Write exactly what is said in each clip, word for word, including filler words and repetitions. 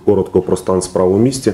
коротко про стан справ у місті.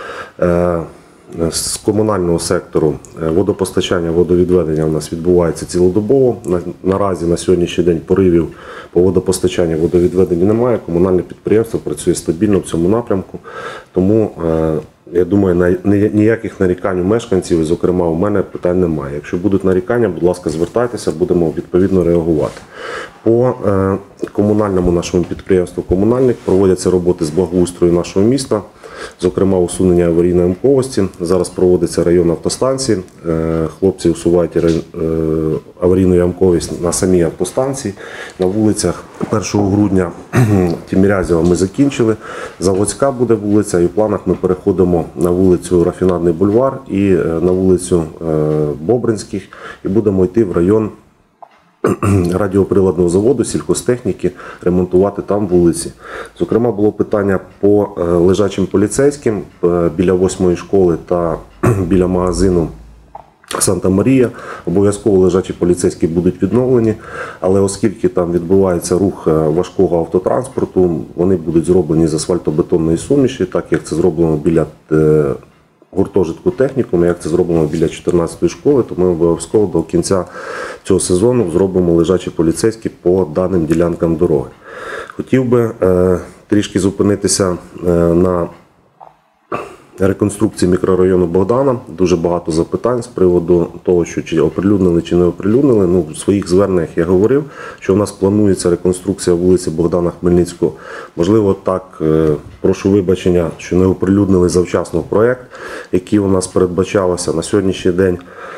З комунального сектору водопостачання, водовідведення у нас відбувається цілодобово. Наразі на сьогоднішній день поривів по водопостачанню, водовідведенню немає. Комунальне підприємство працює стабільно в цьому напрямку. Тому, я думаю, ніяких нарікань у мешканців, і, зокрема, у мене питань немає. Якщо будуть нарікання, будь ласка, звертайтеся, будемо відповідно реагувати. По комунальному нашому підприємству «Комунальник» проводяться роботи з благоустрою нашого міста, зокрема усунення аварійної ямковості. Зараз проводиться район автостанції. Хлопці усувають аварійну ямковість на самій автостанції. На вулицях першого грудня Тімірязєва ми закінчили. Заводська буде вулиця, і в планах ми переходимо на вулицю Рафінадний бульвар і на вулицю Бобринських, і будемо йти в район радіоприладного заводу, сільхозтехніки, ремонтувати там вулиці. Зокрема, було питання по лежачим поліцейським біля восьмої школи та біля магазину Санта-Марія. Обов'язково лежачі поліцейські будуть відновлені, але оскільки там відбувається рух важкого автотранспорту, вони будуть зроблені з асфальтобетонної суміші, так як це зроблено біля гуртожитку технікуму, як це зроблено біля чотирнадцятої школи, то ми обов'язково до кінця цього сезону зробимо лежачі поліцейські по даним ділянкам дороги. Хотів би е, трішки зупинитися е, на реконструкції мікрорайону Богдана. Дуже багато запитань з приводу того, що чи оприлюднили, чи не оприлюднили. Ну, в своїх зверненнях я говорив, що у нас планується реконструкція вулиці Богдана Хмельницького. Можливо, так, е, прошу вибачення, що не оприлюднили завчасно проєкт, який у нас передбачалося на сьогоднішній день.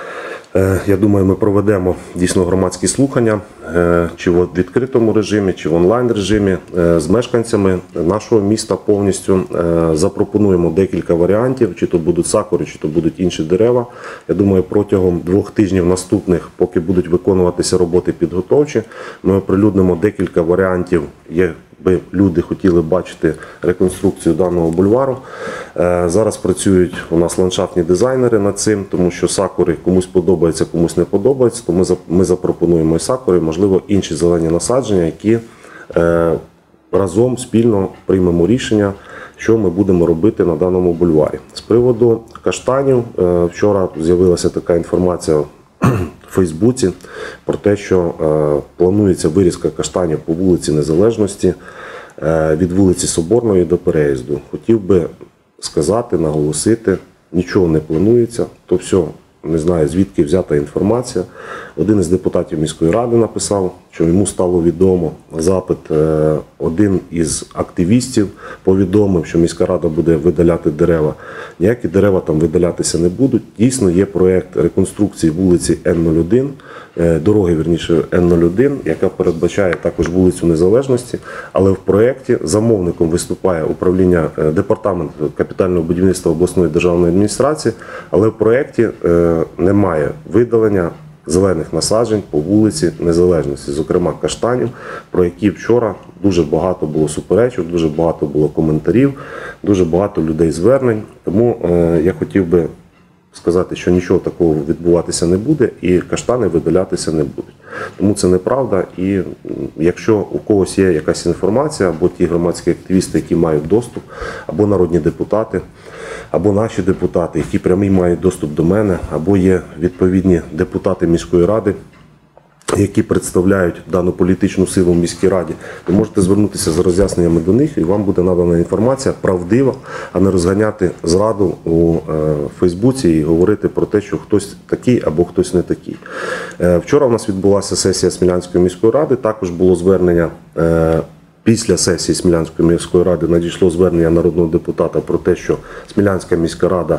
Я думаю, ми проведемо дійсно громадські слухання, чи в відкритому режимі, чи в онлайн режимі з мешканцями нашого міста повністю. Запропонуємо декілька варіантів, чи то будуть сакури, чи то будуть інші дерева. Я думаю, протягом двох тижнів наступних, поки будуть виконуватися роботи підготовчі, ми оприлюднимо декілька варіантів, якби люди хотіли бачити реконструкцію даного бульвару. Зараз працюють у нас ландшафтні дизайнери над цим, тому що сакури комусь подобаються, комусь не подобаються, то ми, ми запропонуємо і сакури, можливо, інші зелені насадження, які е, разом спільно приймемо рішення, що ми будемо робити на даному бульварі. З приводу каштанів, е, вчора з'явилася така інформація в Фейсбуці про те, що е, планується вирізка каштанів по вулиці Незалежності е, від вулиці Соборної до переїзду. Хотів би сказати, наголосити, нічого не планується, то все, не знаю, звідки взята інформація. Один із депутатів міської ради написав, що йому стало відомо запит. Один із активістів повідомив, що міська рада буде видаляти дерева. Ніякі дерева там видалятися не будуть. Дійсно, є проєкт реконструкції вулиці Н нуль один, дороги, вірніше, Н нуль один, яка передбачає також вулицю Незалежності, але в проєкті замовником виступає управління, департамент капітального будівництва обласної державної адміністрації, але в проєкті немає видалення зелених насаджень по вулиці Незалежності, зокрема каштанів, про які вчора дуже багато було суперечок, дуже багато було коментарів, дуже багато людей звернень. Тому е, я хотів би сказати, що нічого такого відбуватися не буде і каштани видалятися не будуть. Тому це неправда, і якщо у когось є якась інформація, або ті громадські активісти, які мають доступ, або народні депутати, або наші депутати, які прямий мають доступ до мене, або є відповідні депутати міської ради, які представляють дану політичну силу в міській раді, ви можете звернутися з роз'ясненнями до них, і вам буде надана інформація правдива, а не розганяти зраду у Фейсбуці і говорити про те, що хтось такий або хтось не такий. Вчора у нас відбулася сесія Смілянської міської ради, також було звернення. Після сесії Смілянської міської ради надійшло звернення народного депутата про те, що Смілянська міська рада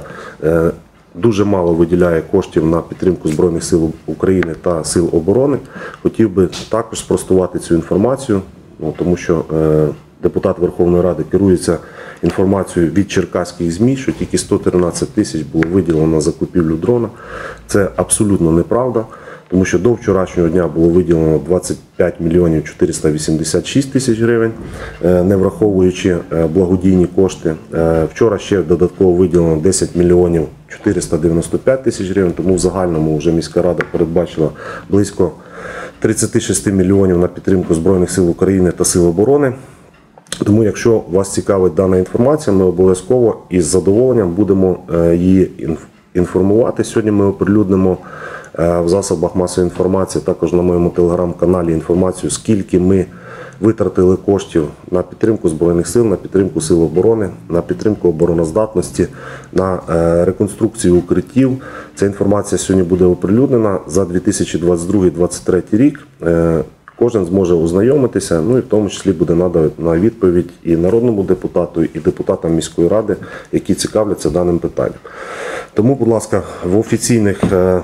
дуже мало виділяє коштів на підтримку Збройних сил України та сил оборони. Хотів би також спростувати цю інформацію, ну, тому що е, депутат Верховної Ради керується інформацією від черкаських ЗМІ, що тільки сто тринадцять тисяч було виділено на закупівлю дрона. Це абсолютно неправда. Тому що до вчорашнього дня було виділено двадцять п'ять мільйонів чотириста вісімдесят шість тисяч гривень, не враховуючи благодійні кошти. Вчора ще додатково виділено десять мільйонів чотириста дев'яносто п'ять тисяч гривень, тому в загальному вже міська рада передбачила близько тридцять шість мільйонів на підтримку Збройних сил України та Сил оборони. Тому, якщо вас цікавить дана інформація, ми обов'язково із задоволенням будемо е, її інф- інформувати. Сьогодні ми оприлюднимо е, в засобах масової інформації, також на моєму телеграм-каналі інформацію, скільки ми витратили коштів на підтримку Збройних сил, на підтримку Сил оборони, на підтримку обороноздатності, на е, реконструкцію укриттів. Ця інформація сьогодні буде оприлюднена за дві тисячі двадцять другий - дві тисячі двадцять третій рік. Е, Кожен зможе ознайомитися, ну і в тому числі буде надана відповідь і народному депутату, і депутатам міської ради, які цікавляться даним питанням. Тому, будь ласка, в офіційних е,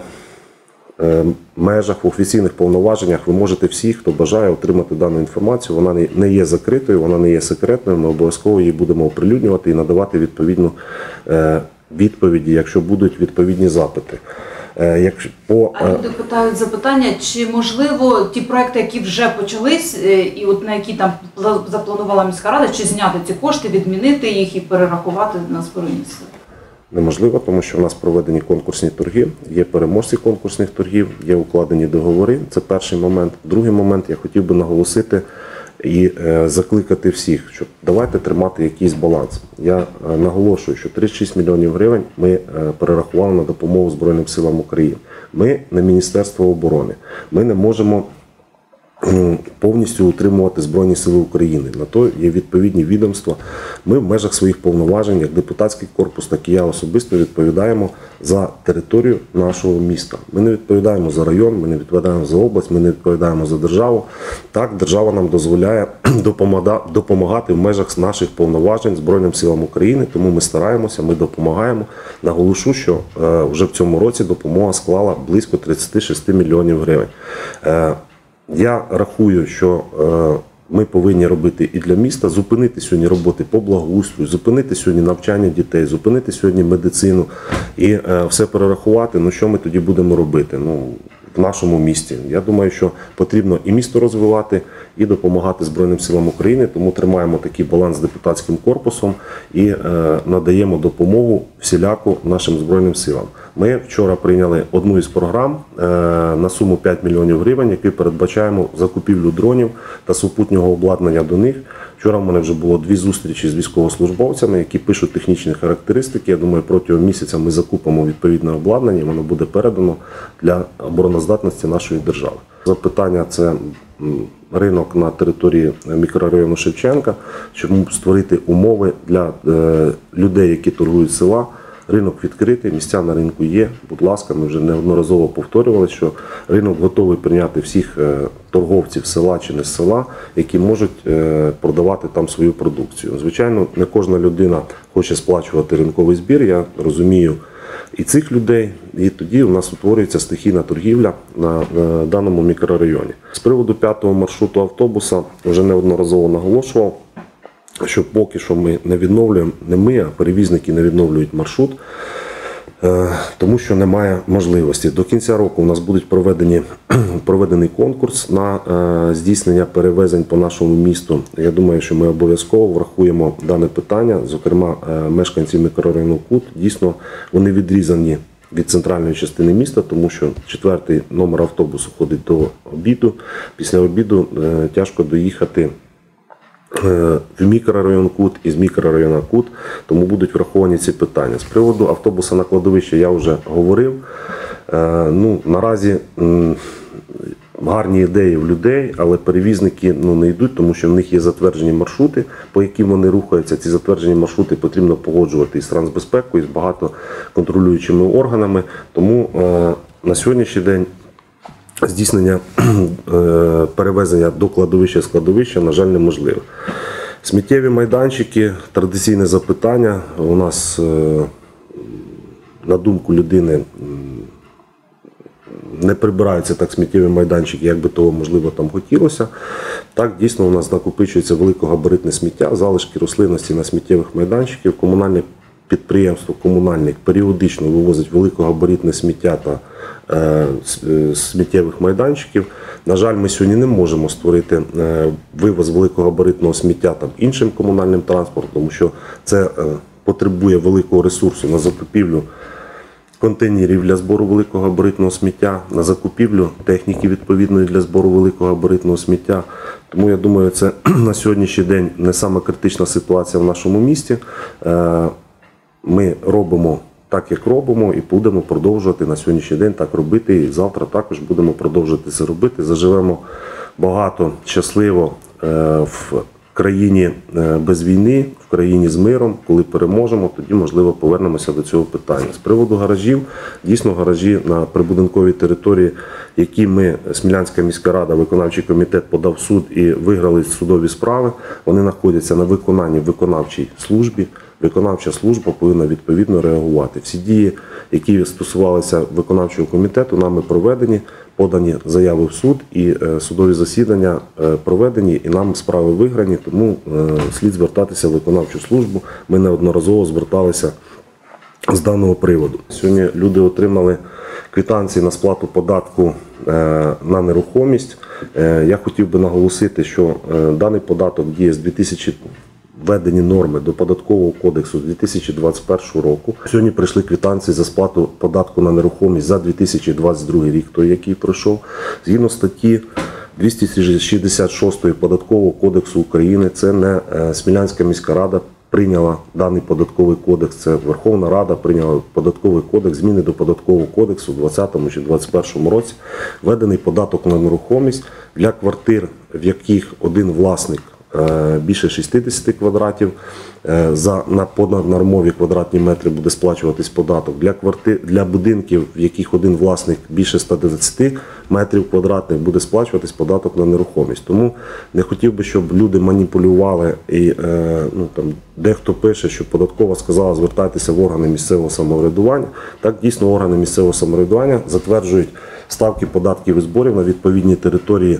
е, межах, в офіційних повноваженнях ви можете всі, хто бажає, отримати дану інформацію. Вона не- не є закритою, вона не є секретною, ми обов'язково її будемо оприлюднювати і надавати відповідну е, відповіді, якщо будуть відповідні запити. Е, якщо по, А люди питають запитання, чи можливо ті проекти, які вже почались, е, і от на які там пла- запланувала міська рада, чи зняти ці кошти, відмінити їх і перерахувати на Збройні сили? Неможливо, тому що в нас проведені конкурсні торги, є переможці конкурсних торгів, є укладені договори. Це перший момент. Другий момент я хотів би наголосити і е, закликати всіх, що давайте тримати якийсь баланс. Я е, наголошую, що тридцять шість мільйонів гривень ми е, перерахували на допомогу Збройним силам України. Ми не Міністерство оборони. Ми не можемо м, повністю утримувати Збройні Сили України. На то є відповідні відомства. Ми в межах своїх повноважень, як депутатський корпус, так і я особисто відповідаємо за територію нашого міста. Ми не відповідаємо за район, ми не відповідаємо за область, ми не відповідаємо за державу. Так, держава нам дозволяє допомада- допомагати в межах наших повноважень Збройним силам України, тому ми стараємося, ми допомагаємо. Наголошу, що е, вже в цьому році допомога склала близько тридцять шість мільйонів гривень. Е, Я рахую, що е, ми повинні робити і для міста, зупинити сьогодні роботи по благоустрою, зупинити сьогодні навчання дітей, зупинити сьогодні медицину і е, все перерахувати. Ну що ми тоді будемо робити? Ну, в нашому місті. Я думаю, що потрібно і місто розвивати, і допомагати Збройним силам України, тому тримаємо такий баланс з депутатським корпусом і е, надаємо допомогу всіляку нашим Збройним силам. Ми вчора прийняли одну із програм е, на суму п'ять мільйонів гривень, які передбачаємо закупівлю дронів та супутнього обладнання до них. Вчора в мене вже було дві зустрічі з військовослужбовцями, які пишуть технічні характеристики. Я думаю, протягом місяця ми закупимо відповідне обладнання, і воно буде передано для обороноздатності нашої держави. Запитання – це м, ринок на території мікрорайону Шевченка, щоб створити умови для е, людей, які торгують з села. Ринок відкритий, місця на ринку є. Будь ласка, ми вже неодноразово повторювали, що ринок готовий прийняти всіх е, торговців села чи не з села, які можуть е, продавати там свою продукцію. Звичайно, не кожна людина хоче сплачувати ринковий збір, я розумію і цих людей, і тоді у нас утворюється стихійна торгівля на, на даному мікрорайоні. З приводу п'ятого маршруту автобуса вже неодноразово наголошував, що поки що ми не відновлюємо, не ми, а перевізники не відновлюють маршрут, е, тому що немає можливості. До кінця року у нас будуть проведені, проведений конкурс на е, здійснення перевезень по нашому місту. Я думаю, що ми обов'язково врахуємо дане питання, зокрема е, мешканці мікрорайону Кут, дійсно вони відрізані від центральної частини міста, тому що четвертий номер автобусу ходить до обіду. Після обіду е, тяжко доїхати в мікрорайон Кут і з мікрорайону Кут, тому будуть враховані ці питання. З приводу автобуса на кладовище я вже говорив. Ну, наразі гарні ідеї в людей, але перевізники ну, не йдуть, тому що в них є затверджені маршрути, по яким вони рухаються. Ці затверджені маршрути потрібно погоджувати із Трансбезпекою, з багато контролюючими органами. Тому на сьогоднішній день здійснення перевезення до кладовища з кладовища, на жаль, неможливо. Сміттєві майданчики, традиційне запитання. У нас, на думку людини, не прибираються так сміттєві майданчики, як би того, можливо, там хотілося. Так, дійсно, у нас накопичується великогабаритне сміття, залишки рослинності на сміттєвих майданчиків. Комунальне підприємство комунальник періодично вивозить великогабаритне сміття та е, сміттєвих майданчиків. На жаль, ми сьогодні не можемо створити е, вивоз великогабаритного сміття там іншим комунальним транспортом, тому що це е, потребує великого ресурсу на закупівлю контейнерів для збору великогабаритного сміття, на закупівлю техніки відповідної для збору великогабаритного сміття. Тому я думаю, це на сьогоднішній день не саме критична ситуація в нашому місті. Е, Ми робимо так, як робимо, і будемо продовжувати на сьогоднішній день так робити. І завтра також будемо продовжувати це робити. Заживемо багато, щасливо е, в країні е, без війни, в країні з миром. Коли переможемо, тоді, можливо, повернемося до цього питання. З приводу гаражів, дійсно, гаражі на прибудинковій території, які ми, Смілянська міська рада, виконавчий комітет подав в суд і виграли судові справи, вони знаходяться на виконанні в виконавчій службі. Виконавча служба повинна відповідно реагувати. Всі дії, які стосувалися виконавчого комітету, нами проведені, подані заяви в суд і е, судові засідання е, проведені, і нам справи виграні, тому е, слід звертатися в виконавчу службу. Ми неодноразово зверталися з даного приводу. Сьогодні люди отримали квитанції на сплату податку е, на нерухомість. Е, Я хотів би наголосити, що е, даний податок діє з дві тисячі введені норми до Податкового кодексу з дві тисячі двадцять першого року. Сьогодні прийшли квитанції за сплату податку на нерухомість за дві тисячі двадцять другий рік, той, який пройшов. Згідно статті двісті шістдесят шість Податкового кодексу України, це не е, Смілянська міська рада прийняла даний податковий кодекс, це Верховна Рада прийняла податковий кодекс, зміни до Податкового кодексу у двадцятому чи двадцять першому році. Введений податок на нерухомість для квартир, в яких один власник більше шістдесят квадратів, за на понаднормові квадратні метри буде сплачуватись податок. Для квартир, для будинків, в яких один власник більше ста двадцяти метрів квадратних, буде сплачуватись податок на нерухомість. Тому не хотів би, щоб люди маніпулювали і ну, там, дехто пише, що податкова сказала, звертайтеся в органи місцевого самоврядування. Так, дійсно, органи місцевого самоврядування затверджують ставки податків і зборів на відповідній території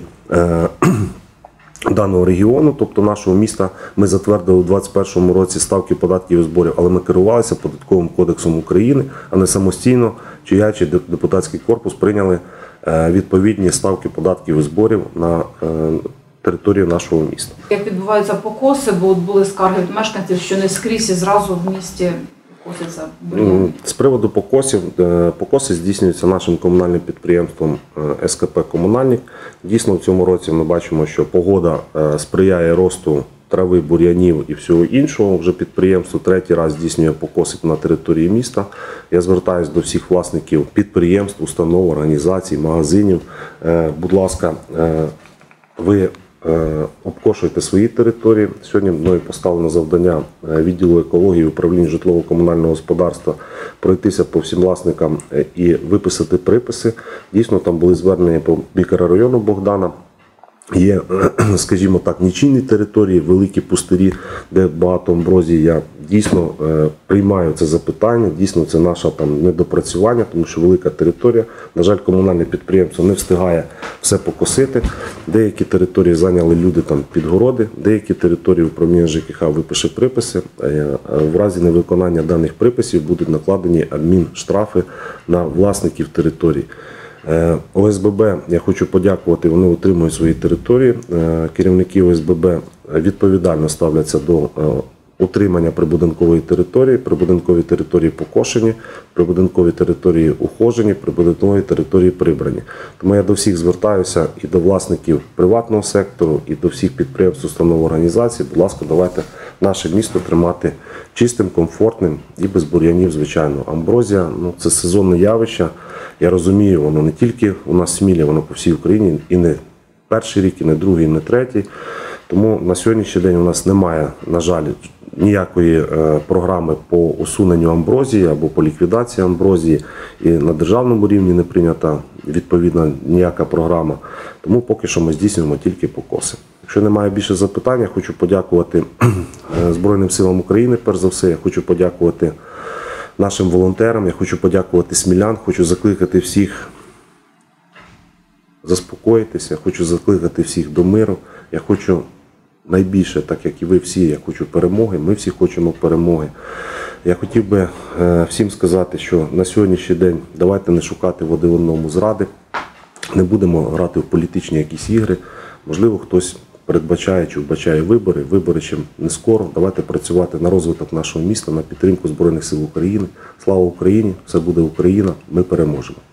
даного регіону, тобто нашого міста. Ми затвердили у двадцять першому році ставки податків і зборів, але ми керувалися Податковим кодексом України, а не самостійно, чи я, чи депутатський корпус прийняли відповідні ставки податків і зборів на територію нашого міста. Як відбуваються покоси, бо от були скарги від мешканців, що не скрізь і зразу в місті коситься бур'ян. З приводу покосів, покоси здійснюються нашим комунальним підприємством ес ка пе «Комунальник». Дійсно, в цьому році ми бачимо, що погода сприяє росту трави, бур'янів і всього іншого. Вже підприємство третій раз здійснює покоси на території міста. Я звертаюся до всіх власників підприємств, установ, організацій, магазинів. Будь ласка, ви обкошуйте свої території. Сьогодні мною поставлено завдання відділу екології і управління житлово-комунального господарства пройтися по всім власникам і виписати приписи. Дійсно, там були звернення по мікрорайону Богдана. Є, скажімо так, нічийні території, великі пустирі, де багато амброзії. Я дійсно приймаю це запитання, дійсно це наше там недопрацювання, тому що велика територія. На жаль, комунальне підприємство не встигає все покосити. Деякі території зайняли люди там підгороди, деякі території управління же ке ха випише приписи. В разі невиконання даних приписів будуть накладені адмінштрафи на власників територій. о ес бе бе, я хочу подякувати, вони утримують свої території. Керівники о ес бе бе відповідально ставляться до утримання прибудинкової території. Прибудинкові території покошені, прибудинкові території ухожені, прибудинкові території прибрані. Тому я до всіх звертаюся, і до власників приватного сектору, і до всіх підприємств, установ, організацій. Будь ласка, давайте наше місто тримати чистим, комфортним і без бур'янів, звичайно. Амброзія, ну, це сезонне явище. Я розумію, воно не тільки у нас в Смілі, воно по всій Україні, і не перший рік, і не другий, і не третій. Тому на сьогоднішній день у нас немає, на жаль, ніякої е, програми по усуненню амброзії або по ліквідації амброзії. І на державному рівні не прийнята відповідна ніяка програма. Тому поки що ми здійснюємо тільки покоси. Якщо немає більше запитань, я хочу подякувати Збройним силам України, перш за все. Я хочу подякувати нашим волонтерам, я хочу подякувати смілян, хочу закликати всіх заспокоїтися, хочу закликати всіх до миру. Я хочу найбільше, так як і ви всі, я хочу перемоги, ми всі хочемо перемоги. Я хотів би всім сказати, що на сьогоднішній день давайте не шукати в один одному зради, не будемо грати в політичні якісь ігри. Можливо, хтось передбачає чи вбачає вибори, вибори ще не скоро. Давайте працювати на розвиток нашого міста, на підтримку Збройних сил України. Слава Україні! Все буде Україна! Ми переможемо!